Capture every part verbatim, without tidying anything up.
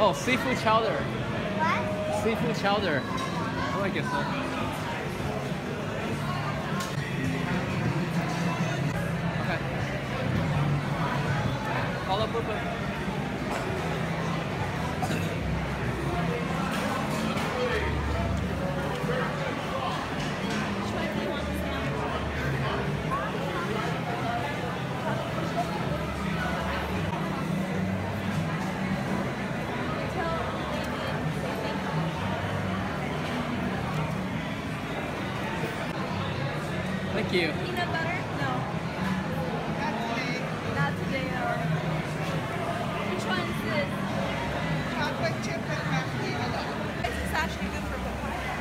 Oh, seafood chowder. What? Seafood chowder. I like it so. Okay. Follow Purple. Thank you. Peanut butter? No. Not today. Not today, no. Which one is this? Chocolate chip with marshmallow. This is actually good for papaya.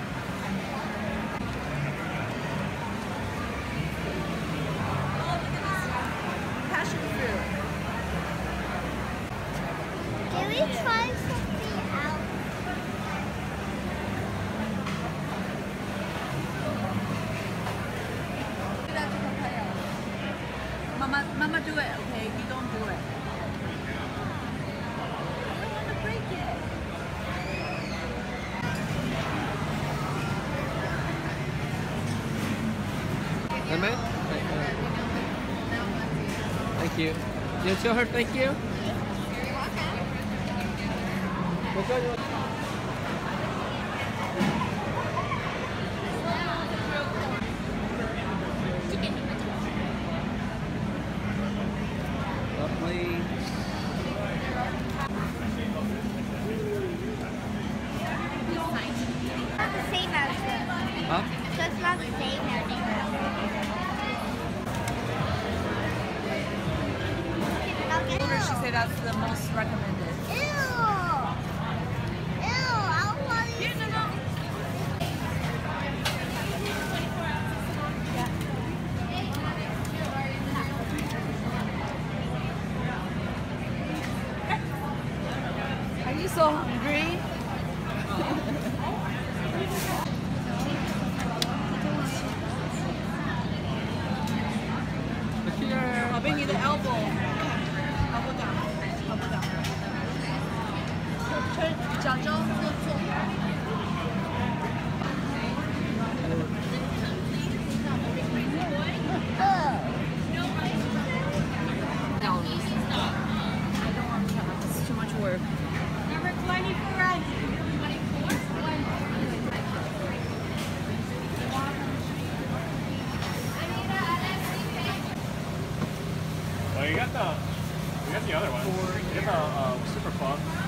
Oh, look at this. Passion fruit. Can we try something else? Do that to papaya. Mama, Mama, do it, okay? You don't do it. I don't want to break it. Amen? Thank you. You tell her thank you? Which one you want? Lovely. Not the same as the. Huh? So it's not the same as the. She said that's the most recommended. Ew! Ew! I don't want Here, to. no, no. Are you so hungry? Here. I'll bring you the elbow. Elbow down. Elbow down. Turn, 脚肘坐坐。I don't want to. It's too much work. Number twenty-four. 'Well, you got the, you got the other one. You got the uh, super puff.